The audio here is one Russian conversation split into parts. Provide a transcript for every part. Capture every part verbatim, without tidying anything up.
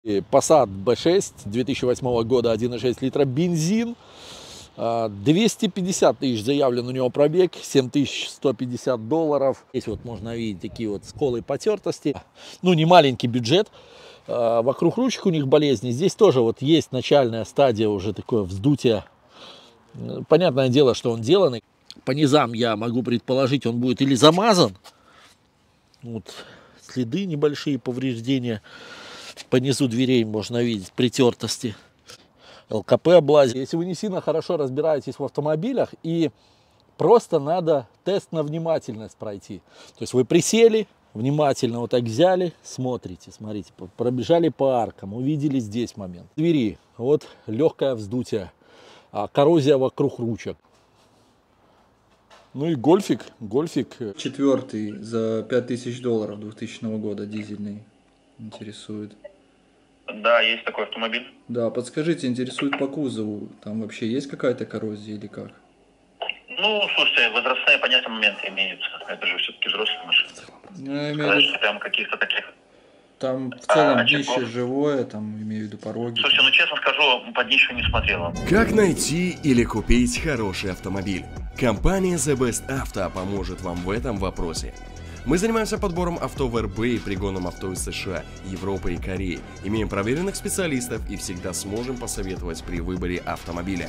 Passat бэ шесть две тысячи восьмого года, один и шесть литра бензин, двести пятьдесят тысяч заявлен у него пробег, семь тысяч сто пятьдесят долларов. Здесь вот можно видеть такие вот сколы потертости, ну не маленький бюджет, вокруг ручек у них болезни. Здесь тоже вот есть начальная стадия уже такое вздутие. Понятное дело, что он деланный. По низам я могу предположить, он будет или замазан, вот следы небольшие, повреждения. По низу дверей можно видеть притертости, эл ка пэ облазит. Если вы не сильно хорошо разбираетесь в автомобилях, и просто надо тест на внимательность пройти. То есть вы присели, внимательно вот так взяли, смотрите, смотрите, пробежали по аркам, увидели здесь момент. Двери, вот легкое вздутие, коррозия вокруг ручек. Ну и гольфик, гольфик. Четвертый за пять тысяч долларов двухтысячного года, дизельный, интересует. Да, есть такой автомобиль. Да, подскажите, интересует по кузову, там вообще есть какая-то коррозия или как? Ну, слушайте, возрастные понятия моменты имеются. Это же все-таки взрослая машина. Я имею Сказать, в виду, что прям каких-то таких... там в целом а, днище очагов. живое, там имею в виду пороги. Слушайте, ну честно скажу, под днищу не смотрела. Как найти или купить хороший автомобиль? Компания The Best Auto поможет вам в этом вопросе. Мы занимаемся подбором авто в эр бэ и пригоном авто из США, Европы и Кореи. Имеем проверенных специалистов и всегда сможем посоветовать при выборе автомобиля.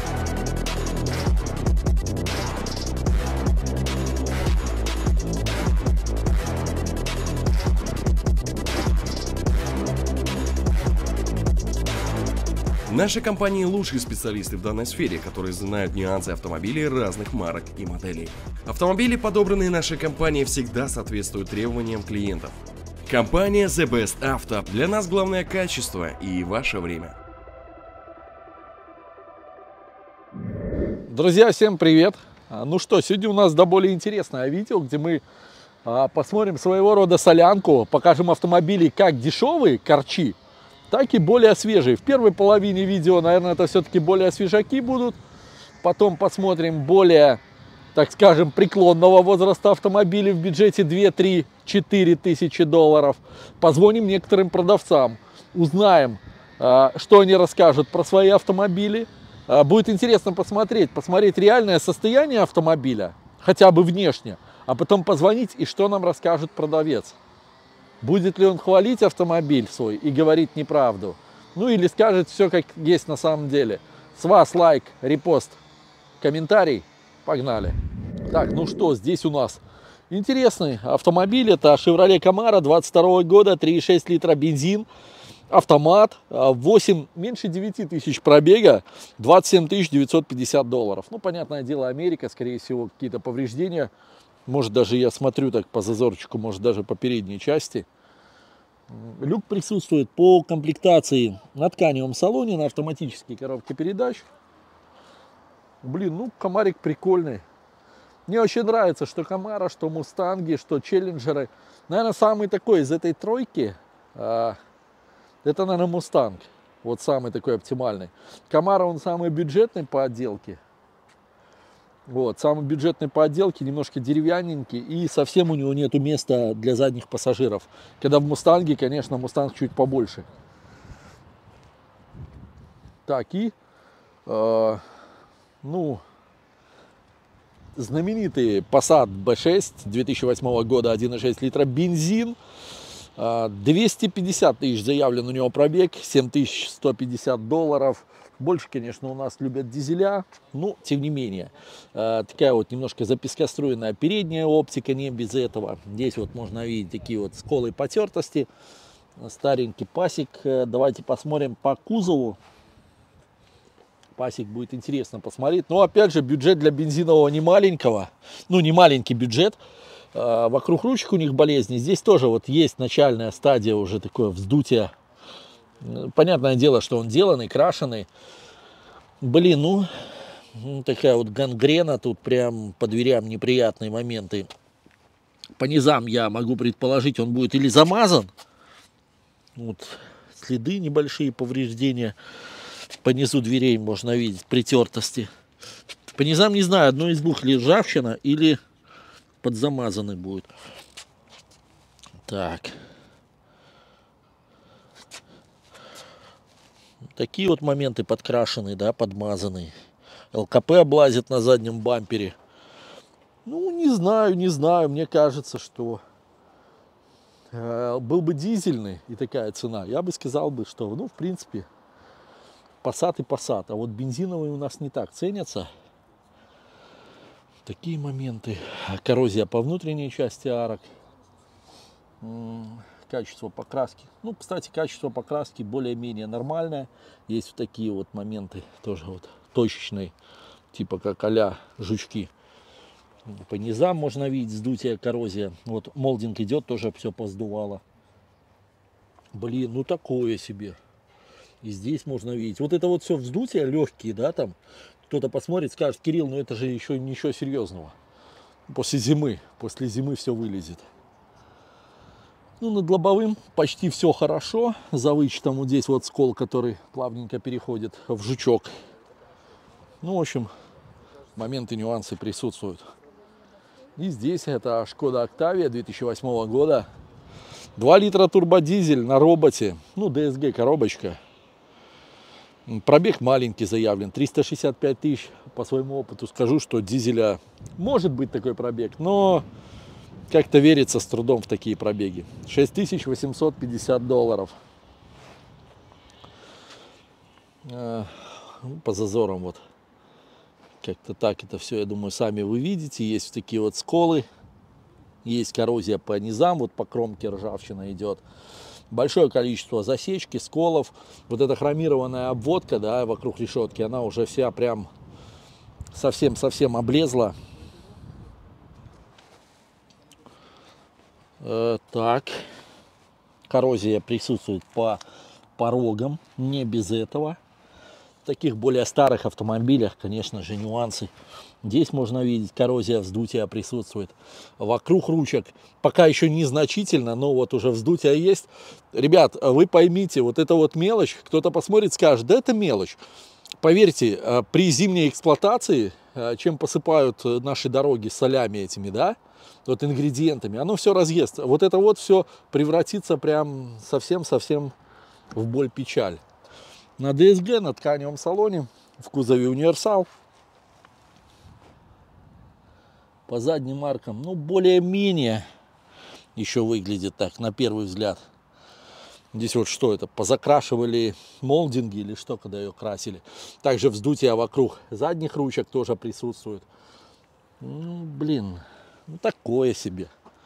В нашей компании лучшие специалисты в данной сфере, которые знают нюансы автомобилей разных марок и моделей. Автомобили, подобранные нашей компанией, всегда соответствуют требованиям клиентов. Компания The Best Auto. Для нас главное качество и ваше время. Друзья, всем привет! Ну что, сегодня у нас да более интересное видео, где мы а, посмотрим своего рода солянку, покажем автомобили как дешевые корчи, так и более свежие. В первой половине видео, наверное, это все-таки более свежаки будут. Потом посмотрим более, так скажем, преклонного возраста автомобилей в бюджете две, три, четыре тысячи долларов. Позвоним некоторым продавцам, узнаем, что они расскажут про свои автомобили. Будет интересно посмотреть, посмотреть реальное состояние автомобиля, хотя бы внешне, а потом позвонить, и что нам расскажет продавец. Будет ли он хвалить автомобиль свой и говорить неправду? Ну или скажет все как есть на самом деле. С вас лайк, репост, комментарий. Погнали. Так, ну что, здесь у нас интересный автомобиль. Это Chevrolet Camaro двадцать второго года, три и шесть литра бензин. Автомат, восемь, меньше девяти тысяч пробега, двадцать семь тысяч девятьсот пятьдесят долларов. Ну, понятное дело, Америка, скорее всего, какие-то повреждения. Может, даже я смотрю так по зазорчику, может, даже по передней части. Люк присутствует по комплектации на тканевом салоне, на автоматической коробке передач. Блин, ну, Камарик прикольный. Мне очень нравится, что Камара, что Мустанги, что Челленджеры. Наверное, самый такой из этой тройки, а, это, наверное, Мустанг. Вот самый такой оптимальный. Камара, он самый бюджетный по отделке. Вот, самый бюджетный по отделке, немножко деревянненький, и совсем у него нету места для задних пассажиров. Когда в Мустанге, конечно, Мустанг чуть побольше. Так, и, э, ну, знаменитый Passat бэ шесть две тысячи восьмого года, один и шесть литра бензин, э, двести пятьдесят тысяч заявлен у него пробег, семь тысяч сто пятьдесят долларов. Больше, конечно, у нас любят дизеля, но тем не менее. Э, такая вот немножко запескоструенная передняя оптика, не без этого. Здесь вот можно видеть такие вот сколы потертости. Старенький пасик. Давайте посмотрим по кузову. Пасик будет интересно посмотреть. Но опять же, бюджет для бензинового не маленького. Ну, не маленький бюджет. Э, вокруг ручек у них болезни. Здесь тоже вот есть начальная стадия уже такое вздутие. Понятное дело, что он деланный, крашеный. Блин, ну, ну, такая вот гангрена, тут прям по дверям неприятные моменты. По низам я могу предположить, он будет или замазан. Вот следы небольшие, повреждения. По низу дверей можно видеть притертости. По низам не знаю, одно из двух, или ржавчина, или подзамазанный будет. Так. Такие вот моменты подкрашенные, да, подмазанные. ЛКП облазит на заднем бампере. Ну, не знаю, не знаю. Мне кажется, что э, был бы дизельный и такая цена, я бы сказал бы, что, ну, в принципе, Passat и Passat. А вот бензиновые у нас не так ценятся. Такие моменты. Коррозия по внутренней части арок. Качество покраски. Ну, кстати, качество покраски более-менее нормальное. Есть вот такие вот моменты, тоже вот точечные, типа как а-ля жучки. По низам можно видеть вздутие, коррозия. Вот молдинг идет, тоже все поздувало. Блин, ну такое себе. И здесь можно видеть. Вот это вот все вздутие легкие, да, там. Кто-то посмотрит, скажет: Кирилл, ну это же еще ничего серьезного. После зимы, после зимы все вылезет. Ну, над лобовым почти все хорошо, за вычетом вот здесь вот скол, который плавненько переходит в жучок. Ну, в общем, моменты, нюансы присутствуют. И здесь это Шкода Октавия две тысячи восьмого года. два литра турбодизель на роботе. Ну, ДСГ коробочка. Пробег маленький заявлен, триста шестьдесят пять тысяч. По своему опыту скажу, что дизеля может быть такой пробег, но как-то верится с трудом в такие пробеги. шесть тысяч восемьсот пятьдесят долларов. По зазорам вот. Как-то так это все, я думаю, сами вы видите. Есть такие вот сколы. Есть коррозия по низам, вот по кромке ржавчина идет. Большое количество засечки, сколов. Вот эта хромированная обводка, да, вокруг решетки, она уже вся прям совсем-совсем облезла. Э, так. Коррозия присутствует по порогам, не без этого. В таких более старых автомобилях, конечно же, нюансы. Здесь можно видеть, коррозия, вздутие присутствует. Вокруг ручек пока еще незначительно, но вот уже вздутие есть. Ребят, вы поймите, вот это вот мелочь, кто-то посмотрит, скажет: да это мелочь. Поверьте, при зимней эксплуатации, чем посыпают наши дороги солями этими, да, вот ингредиентами, оно все разъест. Вот это вот все превратится прям совсем-совсем в боль-печаль. На ДСГ, на тканевом салоне, в кузове универсал. По задним аркам, ну, более-менее еще выглядит так, на первый взгляд. Здесь вот что это, позакрашивали молдинги или что, когда ее красили. Также вздутие вокруг задних ручек тоже присутствует. Ну, блин, ну такое себе.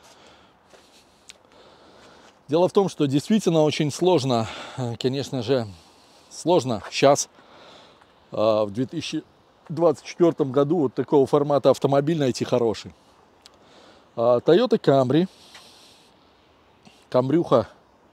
Дело в том, что действительно очень сложно, конечно же, сложно сейчас, в две тысячи двадцать четвёртом году, вот такого формата автомобиль найти хороший. Toyota Camry. Камрюха.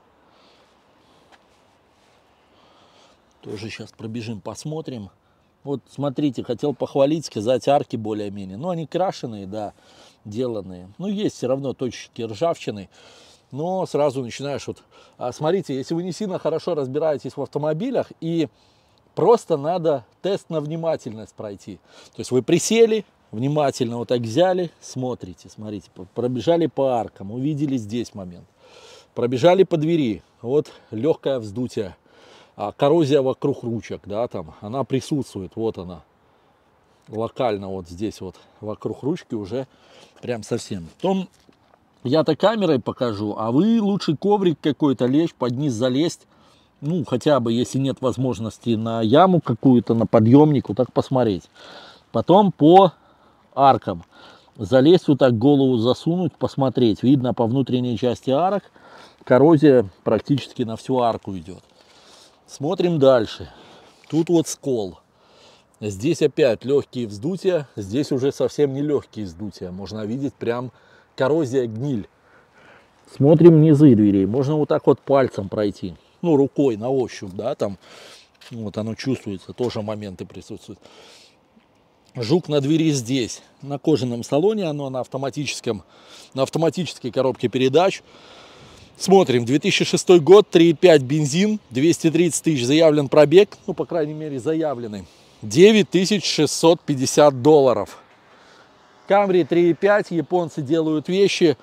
Тоже сейчас пробежим, посмотрим. Вот смотрите, хотел похвалить, сказать, арки более-менее. Ну, они крашеные, да, деланные. Ну, есть все равно точки ржавчины. Но сразу начинаешь вот... А, смотрите, если вы не сильно хорошо разбираетесь в автомобилях, и просто надо тест на внимательность пройти. То есть вы присели, внимательно вот так взяли, смотрите, смотрите, пробежали по аркам, увидели здесь момент. Пробежали по двери, вот легкое вздутие. А коррозия вокруг ручек, да, там, она присутствует, вот она, локально вот здесь вот, вокруг ручки уже прям совсем. Потом я-то камерой покажу, а вы лучше коврик какой-то лечь, под низ залезть, ну, хотя бы, если нет возможности на яму какую-то, на подъемник, вот так посмотреть. Потом по аркам залезть, вот так голову засунуть, посмотреть. Видно по внутренней части арок, коррозия практически на всю арку идет. Смотрим дальше. Тут вот скол. Здесь опять легкие вздутия. Здесь уже совсем не легкие вздутия. Можно видеть прям коррозия, гниль. Смотрим низы дверей. Можно вот так вот пальцем пройти. Ну, рукой на ощупь, да, там. Вот оно чувствуется. Тоже моменты присутствуют. Жук на двери здесь. На кожаном салоне. Оно на автоматическом, на автоматической коробке передач. Смотрим, две тысячи шестой год, три и пять бензин, двести тридцать тысяч заявлен пробег, ну, по крайней мере, заявленный. девять тысяч шестьсот пятьдесят долларов. Camry три и пять, японцы делают вещи,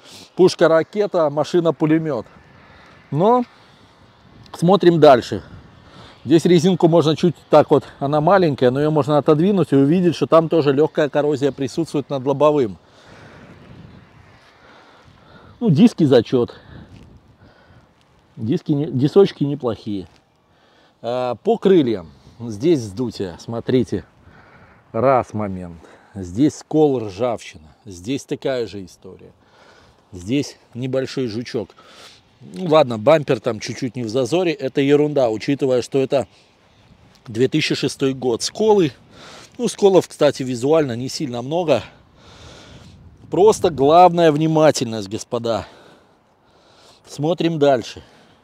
пушка-ракета, машина-пулемет. Но смотрим дальше. Здесь резинку можно чуть так вот, она маленькая, но ее можно отодвинуть и увидеть, что там тоже легкая коррозия присутствует над лобовым. Ну, диски зачет. Диски, дисочки неплохие. А, по крыльям. Здесь вздутие, смотрите. Раз момент. Здесь скол, ржавчина. Здесь такая же история. Здесь небольшой жучок. Ну, ладно, бампер там чуть-чуть не в зазоре. Это ерунда, учитывая, что это две тысячи шестой год. Сколы. Ну, сколов, кстати, визуально не сильно много. Просто главная внимательность, господа. Смотрим дальше.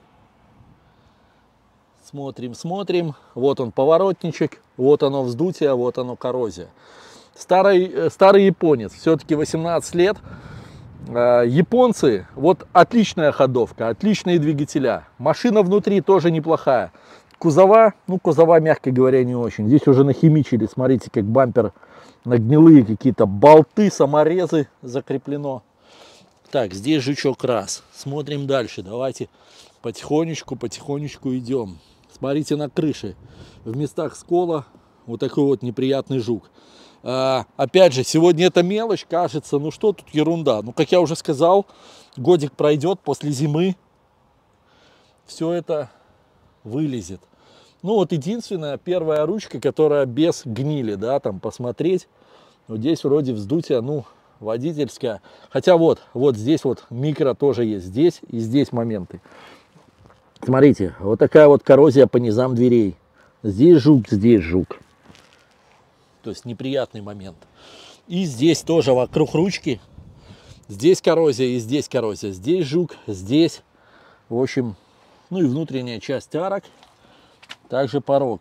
Смотрим, смотрим. Вот он поворотничек. Вот оно вздутие, вот оно коррозия. Старый, старый японец. Все-таки восемнадцать лет. Японцы, вот отличная ходовка, отличные двигателя. Машина внутри тоже неплохая. Кузова, ну кузова, мягко говоря, не очень. Здесь уже нахимичили, смотрите, как бампер на гнилые какие-то болты, саморезы закреплено. Так, здесь жучок раз. Смотрим дальше, давайте потихонечку, потихонечку идем. Смотрите на крыше, в местах скола вот такой вот неприятный жук. А, опять же, сегодня эта мелочь, кажется, ну что тут ерунда. Ну, как я уже сказал, годик пройдет после зимы, все это вылезет. Ну, вот единственная первая ручка, которая без гнили, да, там посмотреть. Вот здесь вроде вздутие, ну, водительская. Хотя вот, вот здесь вот микро тоже есть, здесь и здесь моменты. Смотрите, вот такая вот коррозия по низам дверей. Здесь жук, здесь жук. То есть неприятный момент. И здесь тоже вокруг ручки. Здесь коррозия и здесь коррозия. Здесь жук, здесь. В общем, ну и внутренняя часть арок. Также порог.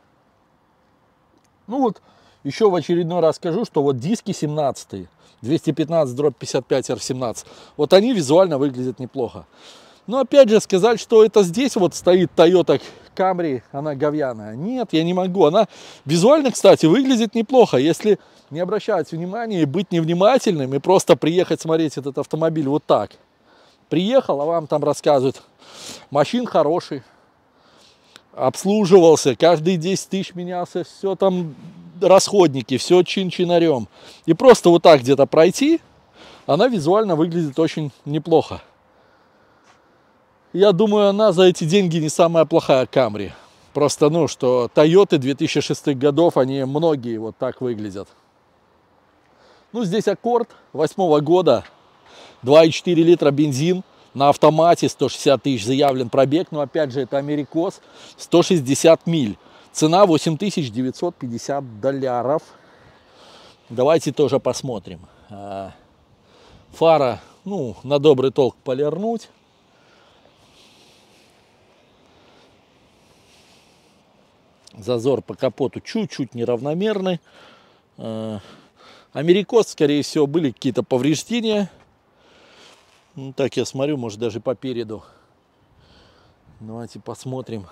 Ну вот, еще в очередной раз скажу, что вот диски семнадцатые, двести пятнадцать дробь пятьдесят пять эр семнадцать, вот они визуально выглядят неплохо. Но опять же сказать, что это здесь вот стоит Toyota Camry, она говяная. Нет, я не могу. Она визуально, кстати, выглядит неплохо. Если не обращать внимания и быть невнимательным, и просто приехать смотреть этот автомобиль вот так. Приехал, а вам там рассказывают, машин хороший, обслуживался, каждые десять тысяч менялся, все там расходники, все чин-чинарем. И просто вот так где-то пройти, она визуально выглядит очень неплохо. Я думаю, она за эти деньги не самая плохая Camry. Просто, ну, что Toyota две тысячи шестых годов, они многие вот так выглядят. Ну, здесь Accord восьмого года, два и четыре литра бензин, на автомате, сто шестьдесят тысяч заявлен пробег, но опять же это америкос, сто шестьдесят миль. Цена восемь тысяч девятьсот пятьдесят долларов. Давайте тоже посмотрим. Фара, ну, на добрый толк полирнуть. Зазор по капоту чуть-чуть неравномерный. Америкос, скорее всего, были какие-то повреждения. Ну, так я смотрю, может даже по переду. Давайте посмотрим.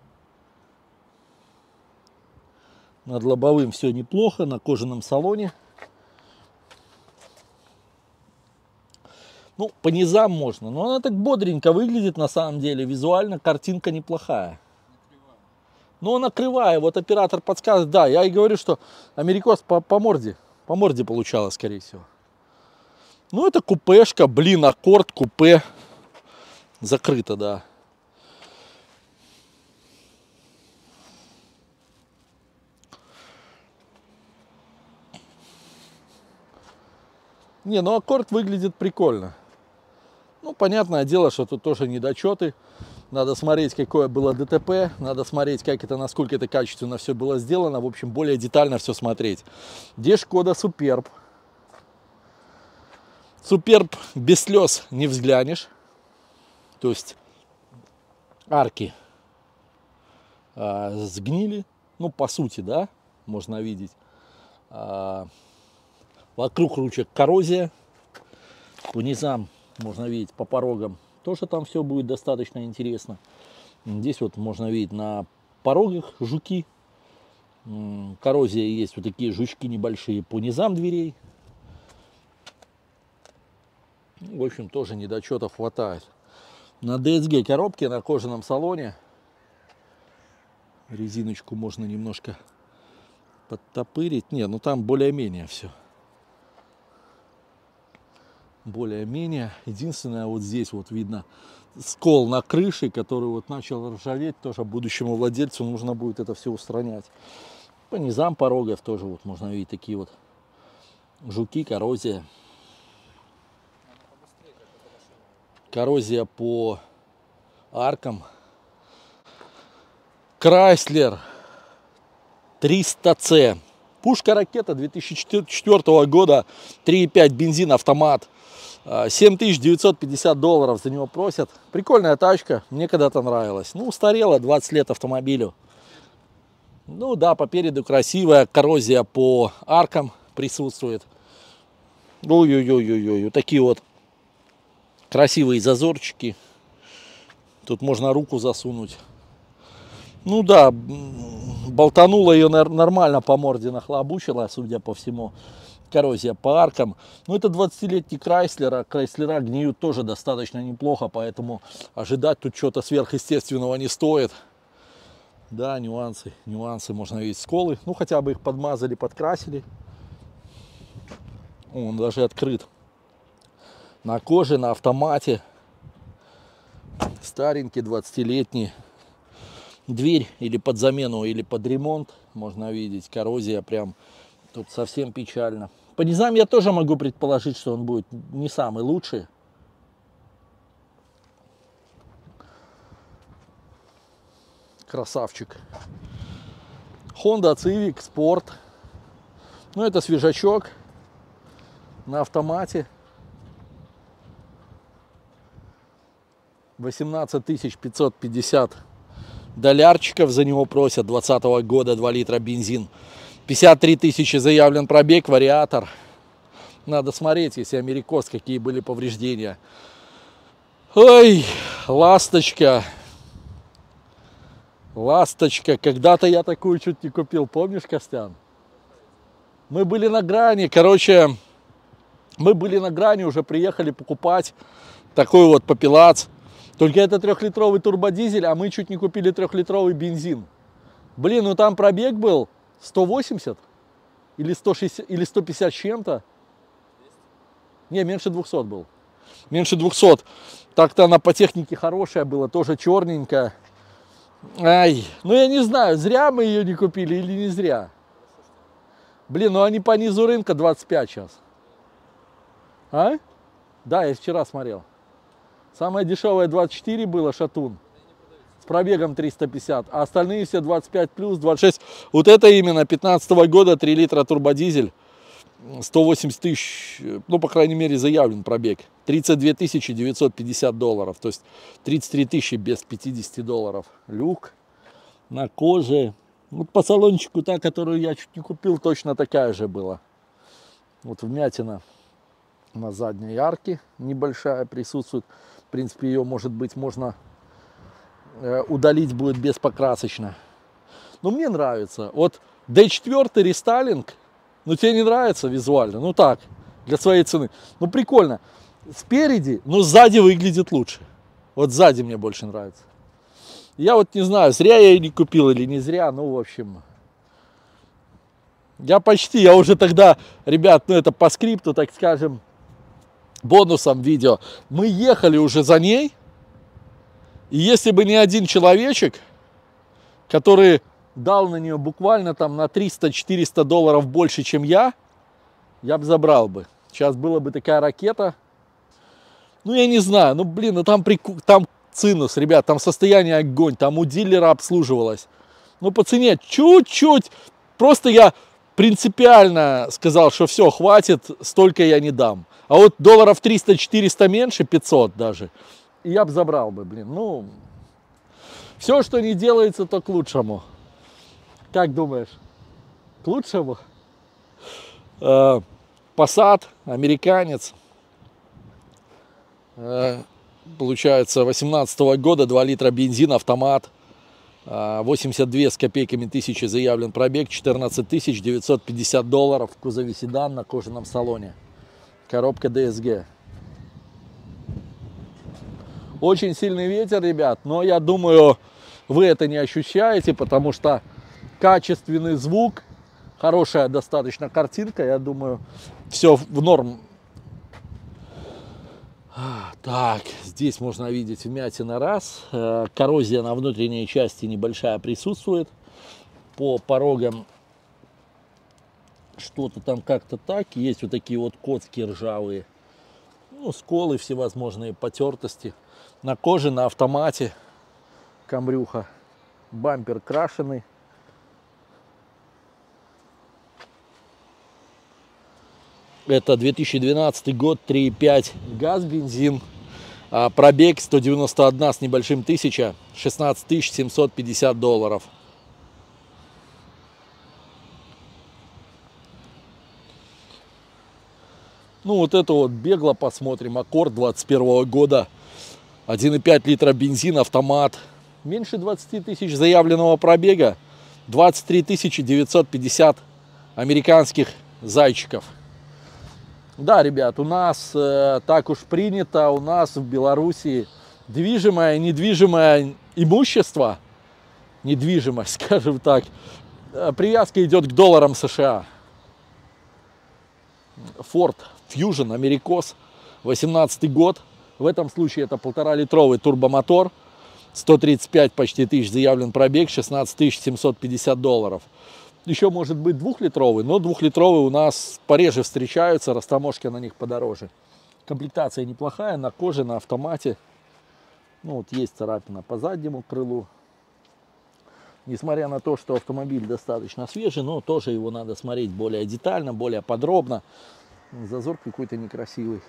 Над лобовым все неплохо, на кожаном салоне. Ну, по низам можно, но она так бодренько выглядит на самом деле. Визуально картинка неплохая. Но она кривая, вот оператор подсказывает. Да, я и говорю, что америкос по, по морде, по морде получалось, скорее всего. Ну, это купешка, блин, Accord, купе. Закрыто, да. Не, ну Accord выглядит прикольно. Ну, понятное дело, что тут тоже недочеты. Надо смотреть, какое было ДТП, надо смотреть, как это, насколько это качественно все было сделано. В общем, более детально все смотреть. Здесь Шкода Superb. Superb без слез не взглянешь. То есть арки а, сгнили. Ну, по сути, да, можно видеть. А, вокруг ручек коррозия. По низам можно видеть, по порогам. Тоже там все будет достаточно интересно. Здесь вот можно видеть на порогах жуки. Коррозия есть, вот такие жучки небольшие по низам дверей. В общем, тоже недочетов хватает. На ди эс джи коробке, на кожаном салоне Резиночку можно немножко подтопырить. Не, ну там более-менее все. Более-менее. Единственное, вот здесь вот видно скол на крыше, который вот начал ржаветь. Тоже будущему владельцу нужно будет это все устранять. По низам порогов тоже вот можно видеть такие вот жуки, коррозия. Коррозия по аркам. Крайслер триста С. Пушка-ракета две тысячи четвёртого года. три и пять бензин, автомат. семь тысяч девятьсот пятьдесят долларов за него просят. Прикольная тачка. Мне когда-то нравилась. Ну, устарела, двадцать лет автомобилю. Ну да, по переду красивая. Коррозия по аркам присутствует. Ой-ой-ой-ой-ой. Вот такие вот красивые зазорчики. Тут можно руку засунуть. Ну да, болтанула ее нормально по морде, нахлобучила, судя по всему. Коррозия по аркам. Ну это двадцатилетний Крайслер, а Крайслера гниют тоже достаточно неплохо, поэтому ожидать тут что-то сверхъестественного не стоит. Да, нюансы, нюансы, можно видеть сколы. Ну хотя бы их подмазали, подкрасили. Он даже открыт. На коже, на автомате. Старенький, двадцатилетний. Дверь или под замену, или под ремонт. Можно видеть, коррозия прям тут совсем печально. По низам я тоже могу предположить, что он будет не самый лучший. Красавчик. Honda Civic Sport. Ну это свежачок. На автомате. восемнадцать тысяч пятьсот пятьдесят долларчиков за него просят. Двадцатого года, два литра бензин. пятьдесят три тысячи заявлен пробег, вариатор. Надо смотреть, если америкос, какие были повреждения. Ой, ласточка. Ласточка. Когда-то я такую чуть не купил. Помнишь, Костян? Мы были на грани. Короче, мы были на грани, уже приехали покупать такой вот попелац. Только это трехлитровый турбодизель, а мы чуть не купили трехлитровый бензин. Блин, ну там пробег был сто восемьдесят или сто шестьдесят или сто пятьдесят с чем-то. Не, меньше двухсот был. Меньше двухсот. Так-то она по технике хорошая была, тоже черненькая. Ай, ну я не знаю, зря мы ее не купили или не зря. Блин, ну они по низу рынка двадцать пять сейчас. А? Да, я вчера смотрел. Самое дешевое двадцать четыре было, шатун. С пробегом триста пятьдесят. А остальные все двадцать пять плюс, двадцать шесть. Вот это именно пятнадцатого года, три литра турбодизель. сто восемьдесят тысяч, ну, по крайней мере, заявлен пробег. тридцать две тысячи девятьсот пятьдесят долларов. То есть тридцать три тысячи без пятидесяти долларов. Люк на коже. Вот по салончику та, которую я чуть не купил, точно такая же была. Вот вмятина на задней арке небольшая присутствует. В принципе, ее, может быть, можно э, удалить будет беспокрасочно. Но мне нравится. Вот ди четыре рестайлинг, ну тебе не нравится визуально? Ну так, для своей цены. Ну прикольно. Спереди, но сзади выглядит лучше. Вот сзади мне больше нравится. Я вот не знаю, зря я ее не купил или не зря. Ну, в общем, я почти, я уже тогда, ребят, ну это по скрипту, так скажем, бонусом видео. Мы ехали уже за ней. И если бы не один человечек, который дал на нее буквально там на триста-четыреста долларов больше, чем я, я бы забрал бы. Сейчас была бы такая ракета. Ну, я не знаю, ну, блин, ну там, прику... там цинус, ребят, там состояние огонь, там у дилера обслуживалось. Ну, по цене чуть-чуть. Просто я принципиально сказал, что все, хватит, столько я не дам. А вот долларов триста-четыреста меньше, пятьсот даже, и я бы забрал бы, блин. Ну, все, что не делается, то к лучшему. Как думаешь? К лучшему? Passat, американец. Получается, восемнадцатого года, два литра бензин, автомат. восемьдесят две с копейками тысячи заявлен пробег. четырнадцать тысяч девятьсот пятьдесят долларов в кузове седан на кожаном салоне. Коробка ди эс джи. Очень сильный ветер, ребят. Но я думаю, вы это не ощущаете, потому что качественный звук, хорошая достаточно картинка, я думаю, все в норм. Так, здесь можно видеть вмятина раз, коррозия на внутренней части небольшая присутствует, по порогам что-то там как-то так, есть вот такие вот коцки ржавые, ну, сколы всевозможные, потертости, на коже, на автомате, камрюха, бампер крашеный. Это две тысячи двенадцатый год, три и пять газ, бензин, а пробег сто девяносто одна с небольшим тысяча, шестнадцать тысяч семьсот пятьдесят долларов. Ну вот это вот бегло посмотрим, Аккорд двадцать первого года, один и пять литра бензин, автомат, меньше двадцати тысяч заявленного пробега, двадцать три тысячи девятьсот пятьдесят американских зайчиков. Да, ребят, у нас э, так уж принято, у нас в Беларуси движимое и недвижимое имущество, недвижимость, скажем так, привязка идет к долларам США. Ford Fusion Americos, восемнадцатый год, в этом случае это полтора-литровый турбомотор, сто тридцать пять почти тысяч заявлен пробег, шестнадцать тысяч семьсот пятьдесят долларов. Еще может быть двухлитровый, но двухлитровый у нас пореже встречаются, растаможки на них подороже. Комплектация неплохая, на коже, на автомате. Ну вот есть царапина по заднему крылу. Несмотря на то, что автомобиль достаточно свежий, но тоже его надо смотреть более детально, более подробно. Зазор какой-то некрасивый.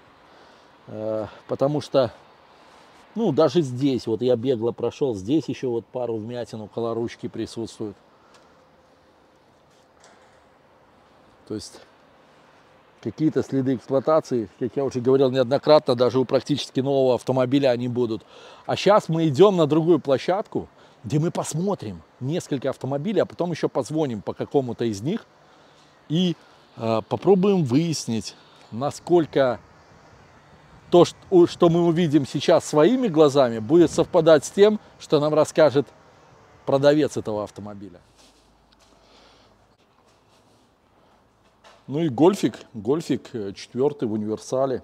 Потому что, ну даже здесь, вот я бегло прошел, здесь еще вот пару вмятин около ручки присутствует. То есть какие-то следы эксплуатации, как я уже говорил неоднократно, даже у практически нового автомобиля они будут. А сейчас мы идем на другую площадку, где мы посмотрим несколько автомобилей, а потом еще позвоним по какому-то из них и э, попробуем выяснить, насколько то, что, что мы увидим сейчас своими глазами, будет совпадать с тем, что нам расскажет продавец этого автомобиля. Ну и гольфик, гольфик четвертый в универсале.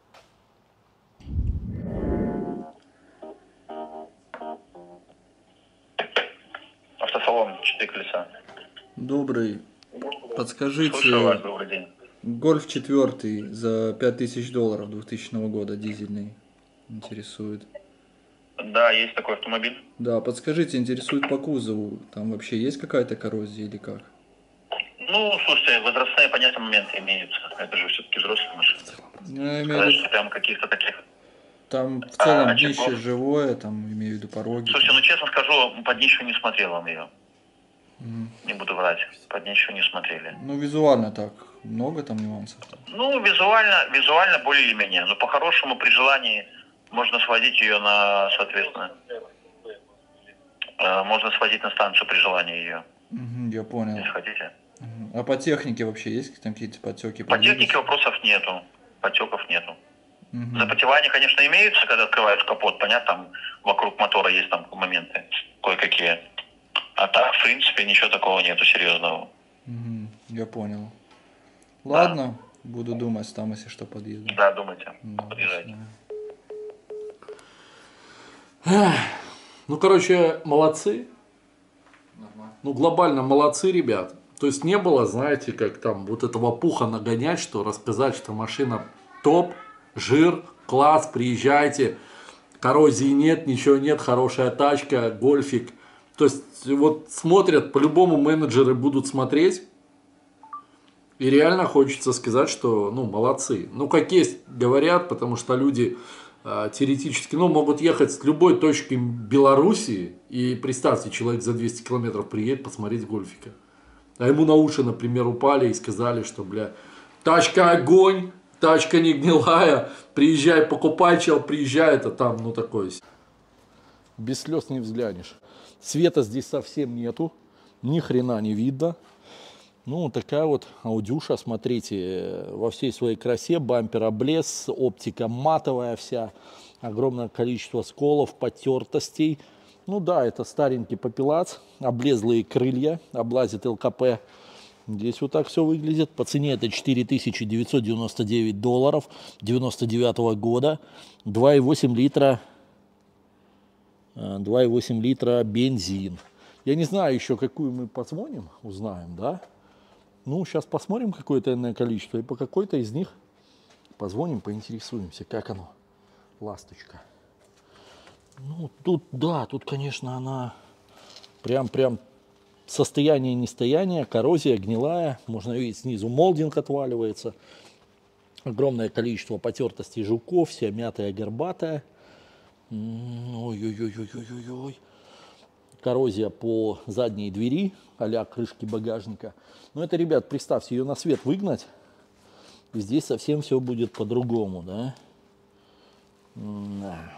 Автосалон, четыре колеса. Добрый. Подскажите, Слушаю вас, добрый день. Гольф четвертый за пять тысяч долларов двухтысячного года, дизельный, интересует. Да, есть такой автомобиль. Да, подскажите, интересует по кузову, там вообще есть какая-то коррозия или как? Ну, слушайте, возрастные, понятные моменты имеются. Это же все-таки взрослая машина. Я имею в Сказать, виду, что прям каких-то таких... там в целом А, днище чего? живое, там имею в виду пороги. Слушайте, ну честно скажу, под ничего не смотрел он ее. Мгм. Не буду врать, под ничего не смотрели. Ну, визуально так, много там нюансов? Ну, визуально, визуально более или менее. Но по-хорошему, при желании, можно сводить ее на, соответственно, э, можно сводить на станцию при желании ее, Мгм, я понял. если хотите. Мгм. А по технике вообще есть там какие-то потеки? По технике вопросов нету, потеков нету. Мгм. Запотевания, конечно, имеются, когда открываешь капот, понятно, там вокруг мотора есть там моменты кое-какие. А так, в принципе, ничего такого нету серьезного. Мгм, я понял. Ладно, буду думать, там, если что, подъеду. Да, думайте, Да, подъезжайте. да. Ну, короче, молодцы. Ну, глобально молодцы, ребят. То есть не было, знаете, как там вот этого пуха нагонять, что рассказать, что машина топ, жир, класс, приезжайте. Коррозии нет, ничего нет, хорошая тачка, гольфик. То есть вот смотрят, по-любому менеджеры будут смотреть. И реально хочется сказать, что, ну, молодцы. Ну, как есть, говорят, потому что люди э, теоретически, ну, могут ехать с любой точки Белоруссии. И представьте, человек за двести километров приедет посмотреть гольфика. А ему на уши, например, упали и сказали, что, бля, тачка огонь, тачка не гнилая, приезжай, покупай, чел, приезжай, это там, ну, такое. Без слез не взглянешь. Света здесь совсем нету, ни хрена не видно. Ну, такая вот аудюша, смотрите, во всей своей красе, бампер облез, оптика матовая вся, огромное количество сколов, потертостей. Ну да, это старенький попелац, облезлые крылья, облазит ЛКП. Здесь вот так все выглядит. По цене это четыре тысячи девятьсот девяносто девять долларов девяносто девятого года. два и восемь литра, два и восемь литра бензин. Я не знаю еще, какую мы позвоним, узнаем, да? Ну, сейчас посмотрим какое-то иное количество, и по какой-то из них позвоним, поинтересуемся, как оно, ласточка. Ну, тут, да, тут, конечно, она прям-прям состояние нестояния, коррозия гнилая. Можно видеть, снизу молдинг отваливается. Огромное количество потертостей жуков, вся мятая, горбатая. Ой-ой-ой-ой-ой-ой. Коррозия по задней двери, а-ля крышки багажника. Но это, ребят, представьте, ее на свет выгнать, и здесь совсем все будет по-другому, да? Да.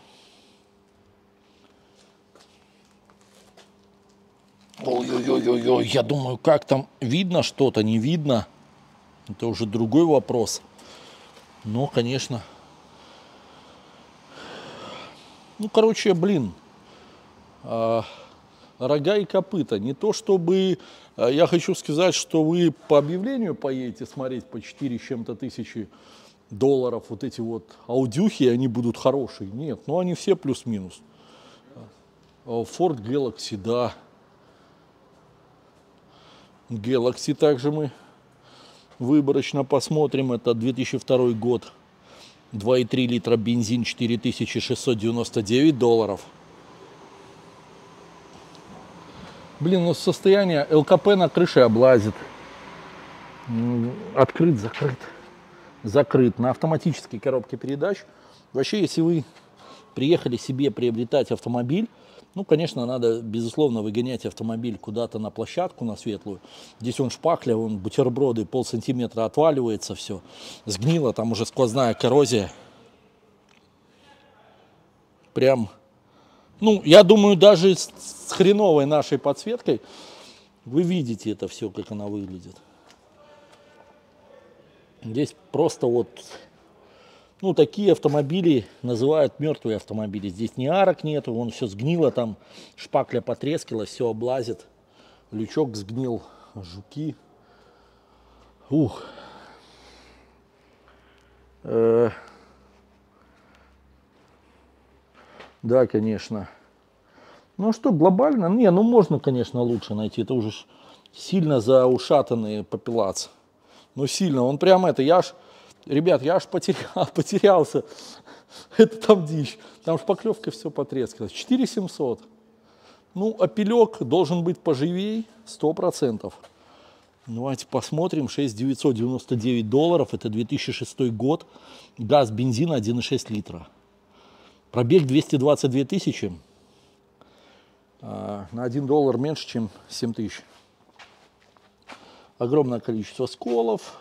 Ой-ой-ой-ой-ой, я думаю, как там видно что-то, не видно. Это уже другой вопрос. Но, конечно. Ну, короче, блин. А, рога и копыта. Не то чтобы а, я хочу сказать, что вы по объявлению поедете смотреть по четыре с чем-то тысячи долларов. Вот эти вот аудюхи, они будут хорошие. Нет, ну они все плюс-минус. Ford Galaxy, да. Galaxy также мы выборочно посмотрим. Это две тысячи второй год. два и три литра бензин, четыре тысячи шестьсот девяносто девять долларов. Блин, ну состояние ЛКП на крыше облазит. Открыт, закрыт. Закрыт. На автоматической коробке передач. Вообще, если вы приехали себе приобретать автомобиль, ну, конечно, надо, безусловно, выгонять автомобиль куда-то на площадку, на светлую. Здесь он шпакля, он бутерброды, полсантиметра отваливается, все. Сгнило, там уже сквозная коррозия. Прям, ну, я думаю, даже с, с хреновой нашей подсветкой вы видите это все, как она выглядит. Здесь просто вот... Ну, такие автомобили называют мертвые автомобили. Здесь ни арок нету, вон все сгнило, там шпакля потрескалась, все облазит. Лючок сгнил, жуки. Ух. Э -э да, конечно. Ну что, глобально? Не, ну можно, конечно, лучше найти. Это уже сильно заушатанный попелац. Ну, сильно. Он прям это, я аж... Ребят, я аж потерял, потерялся. Это там дичь. Там шпаклевка все потрескалось. четыре тысячи семьсот. Ну, опелек должен быть поживей, сто процентов. Давайте посмотрим. шесть тысяч девятьсот девяносто девять долларов. Это две тысячи шестой год. Газ, бензин один и шесть литра. Пробег двести двадцать две тысячи. А, на один доллар меньше, чем семь тысяч. Огромное количество сколов.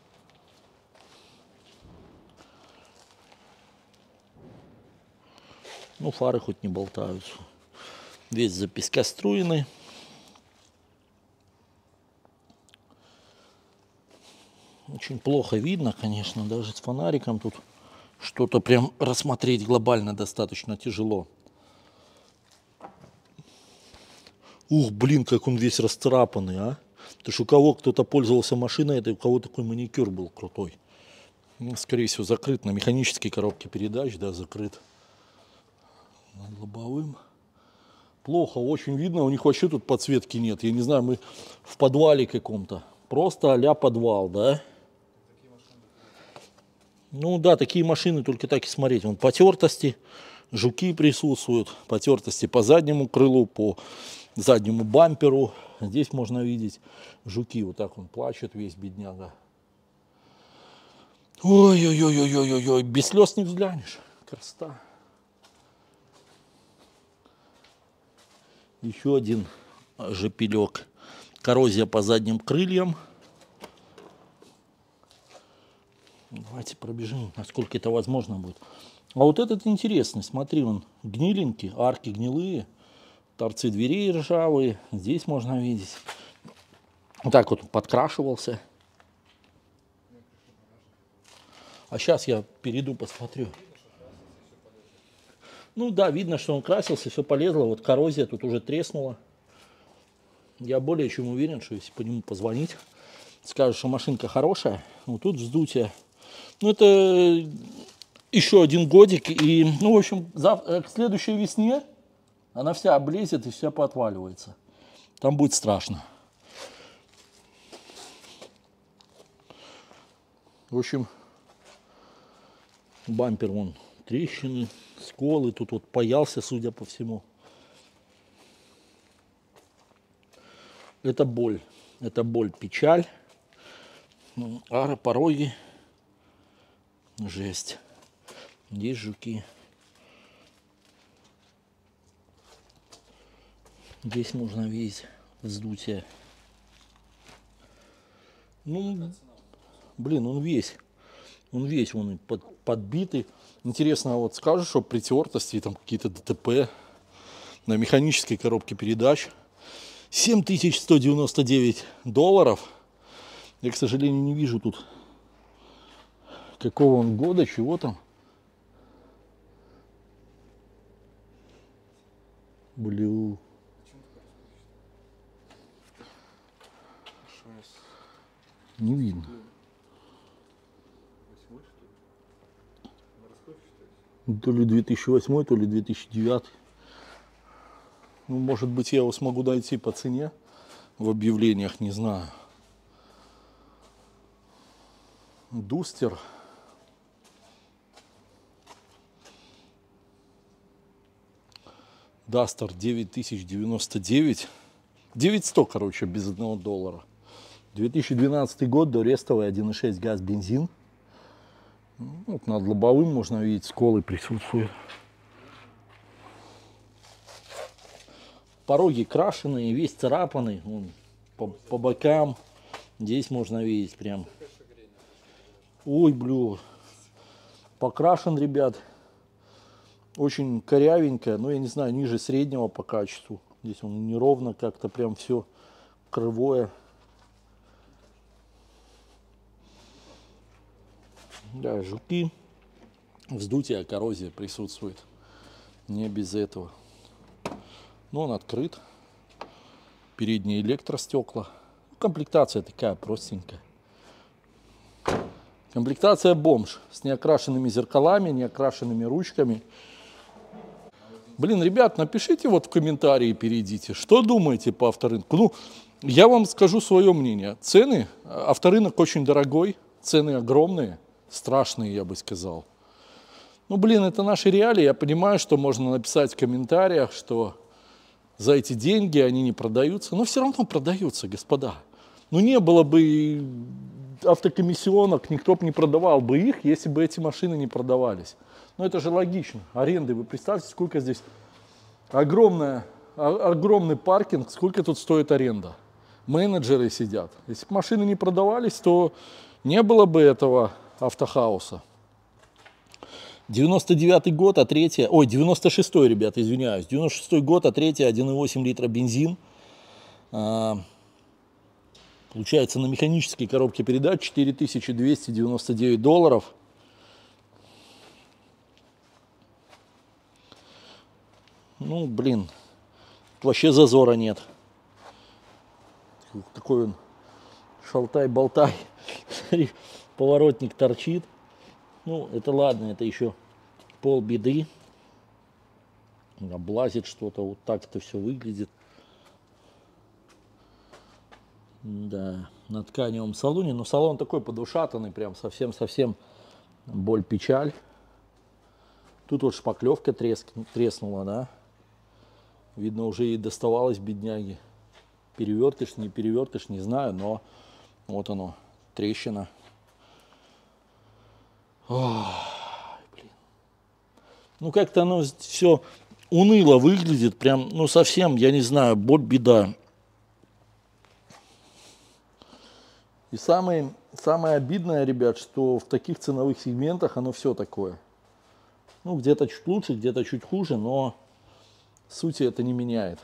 Ну, фары хоть не болтаются. Весь запескоструенный. Очень плохо видно, конечно, даже с фонариком тут что-то прям рассмотреть глобально достаточно тяжело. Ух, блин, как он весь расцарапанный, а. Потому что у кого кто-то пользовался машиной, это у кого такой маникюр был крутой. Ну, скорее всего, закрыт на механической коробке передач, да, закрыт. Над лобовым. Плохо, очень видно, у них вообще тут подсветки нет. Я не знаю, мы в подвале каком-то. Просто а-ля подвал, да? Ну да, такие машины только так и смотреть. Вон потертости, жуки присутствуют, потертости по заднему крылу, по заднему бамперу. Здесь можно видеть жуки. Вот так он плачет весь, бедняга. Ой-ой-ой-ой-ой-ой, без слез не взглянешь. Красота. Еще один жопелек. Коррозия по задним крыльям. Давайте пробежим, насколько это возможно будет. А вот этот интересный. Смотри, он гниленький, арки гнилые, торцы дверей ржавые. Здесь можно видеть. Вот так вот подкрашивался. А сейчас я перейду, посмотрю. Ну да, видно, что он красился, все полезло. Вот коррозия тут уже треснула. Я более чем уверен, что если по нему позвонить, скажут, что машинка хорошая, ну тут вздутие. Ну это еще один годик. И, ну, в общем, зав... к следующей весне она вся облезет и вся поотваливается. Там будет страшно. В общем, бампер вон трещины, сколы. Тут вот паялся, судя по всему. Это боль. Это боль, печаль. А пороги. Жесть. Здесь жуки. Здесь можно видеть вздутие. Ну, блин, он весь. Он весь, он под, подбитый. Интересно, вот скажешь, что при тертости, там какие-то ДТП на механической коробке передач. семь тысяч сто девяносто девять долларов. Я, к сожалению, не вижу тут какого он года, чего там. Блю. Не видно. То ли две тысячи восьмой, то ли две тысячи девятый. Ну, может быть, я его смогу найти по цене в объявлениях, не знаю. Дустер. Дастер девять тысяч девяносто девять. девять сто, короче, без одного доллара. две тысячи двенадцатый год, дорестовый, один и шесть газ, бензин. Вот над лобовым можно видеть, сколы присутствуют. Пороги крашеные, весь царапанный, он по, по бокам. Здесь можно видеть прям. Ой, блю. Покрашен, ребят. Очень корявенько, но я не знаю, ниже среднего по качеству. Здесь он неровно как-то прям все кривое. Да, жуки, вздутие, коррозия присутствует. Не без этого. Но он открыт. Передние электростекла. Комплектация такая простенькая. Комплектация бомж. С неокрашенными зеркалами, неокрашенными ручками. Блин, ребят, напишите вот в комментарии, перейдите. Что думаете по авторынку? Ну, я вам скажу свое мнение. Цены, авторынок очень дорогой. Цены огромные. Страшные, я бы сказал. Ну, блин, это наши реалии. Я понимаю, что можно написать в комментариях, что за эти деньги они не продаются. Но все равно продаются, господа. Ну, не было бы автокомиссионок, никто бы не продавал бы их, если бы эти машины не продавались. Но это же логично. Аренды, вы представьте, сколько здесь огромная, огромный паркинг, сколько тут стоит аренда. Менеджеры сидят. Если бы машины не продавались, то не было бы этого автохауса. девяносто девятый год, а третья, ой, девяносто шестой, ребята, извиняюсь, девяносто шестой год, а третья один и восемь литра бензин. А, получается, на механической коробке передач четыре тысячи двести девяносто девять долларов. Ну, блин, тут вообще зазора нет. Такой он шалтай-болтай. Поворотник торчит. Ну, это ладно, это еще полбеды. Облазит что-то, вот так это все выглядит. Да, на тканевом салоне. Но салон такой подушатанный, прям совсем-совсем боль-печаль. Тут вот шпаклевка треск... треснула, да. Видно, уже и доставалось бедняги. Перевертыш, не перевертыш, не знаю, но вот оно, трещина. Ой, блин. Ну, как-то оно все уныло выглядит, прям, ну, совсем, я не знаю, боль, беда. И самое, самое обидное, ребят, что в таких ценовых сегментах оно все такое. Ну, где-то чуть лучше, где-то чуть хуже, но сути это не меняет.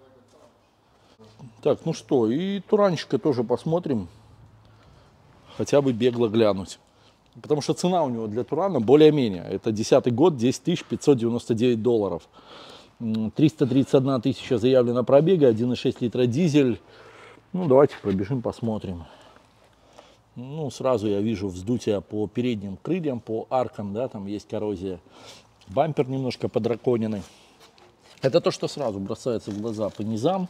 Так, ну что, и туранчика тоже посмотрим. Хотя бы бегло глянуть. Потому что цена у него для Турана более-менее. Это десятый год, десять тысяч пятьсот девяносто девять долларов. триста тридцать одна тысяча заявлено пробега, один и шесть литра дизель. Ну, давайте пробежим, посмотрим. Ну, сразу я вижу вздутие по передним крыльям, по аркам, да, там есть коррозия. Бампер немножко подраконенный. Это то, что сразу бросается в глаза по низам.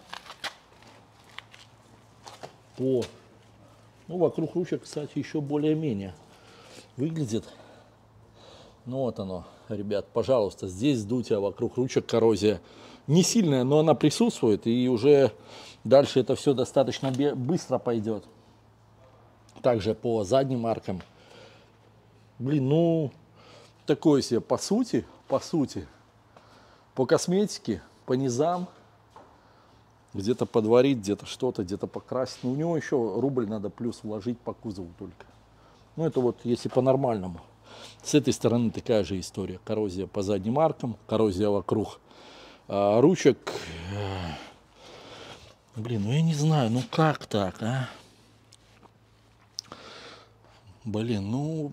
По, ну, вокруг ручек, кстати, еще более-менее выглядит. Ну, вот оно, ребят, пожалуйста, здесь вздутие, вокруг ручек коррозия. Не сильная, но она присутствует, и уже дальше это все достаточно быстро пойдет. Также по задним аркам. Блин, ну, такое себе по сути, по сути, по косметике, по низам, где-то подварить, где-то что-то, где-то покрасить. Но у него еще рубль надо плюс вложить по кузову только. Ну, это вот если по-нормальному. С этой стороны такая же история. Коррозия по задним аркам, коррозия вокруг а, ручек. Блин, ну я не знаю, ну как так, а? Блин, ну,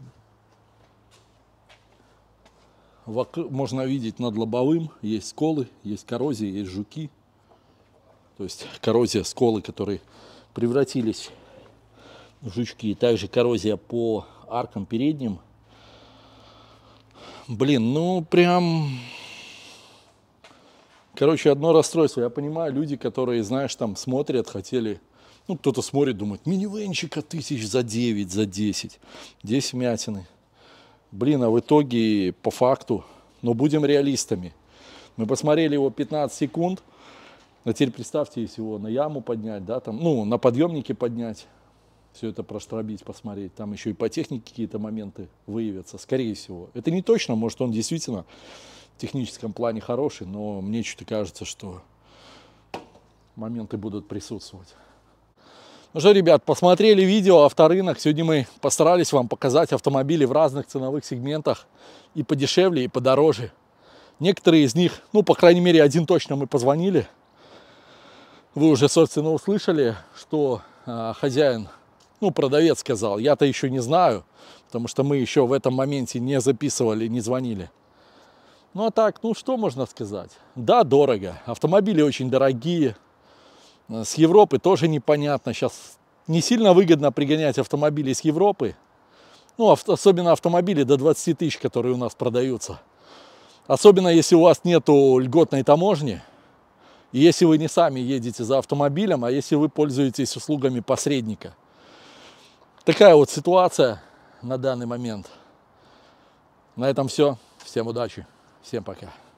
вокруг, можно видеть над лобовым, есть сколы, есть коррозия, есть жуки. То есть коррозия, сколы, которые превратились в жучки. Также коррозия по аркам передним. Блин, ну прям, короче, одно расстройство. Я понимаю, люди, которые, знаешь, там смотрят, хотели... Ну, кто-то смотрит, думает, минивенчика тысяч за девять, за десять. Здесь вмятины. Блин, а в итоге, по факту, но будем реалистами. Мы посмотрели его пятнадцать секунд. А теперь представьте, если его на яму поднять, да, там, ну, на подъемнике поднять. Все это проштробить, посмотреть. Там еще и по технике какие-то моменты выявятся, скорее всего. Это не точно, может, он действительно в техническом плане хороший, но мне что-то кажется, что моменты будут присутствовать. Ну что, ребят, посмотрели видео авторынок. Сегодня мы постарались вам показать автомобили в разных ценовых сегментах. И подешевле, и подороже. Некоторые из них, ну, по крайней мере, один точно мы позвонили. Вы уже, собственно, услышали, что а, хозяин, ну, продавец сказал. Я-то еще не знаю, потому что мы еще в этом моменте не записывали, не звонили. Ну, а так, ну, что можно сказать? Да, дорого. Автомобили очень дорогие. С Европы тоже непонятно. Сейчас не сильно выгодно пригонять автомобили из Европы. Ну, авто, особенно автомобили до двадцати тысяч, которые у нас продаются. Особенно, если у вас нету льготной таможни. И если вы не сами едете за автомобилем, а если вы пользуетесь услугами посредника. Такая вот ситуация на данный момент. На этом все. Всем удачи. Всем пока.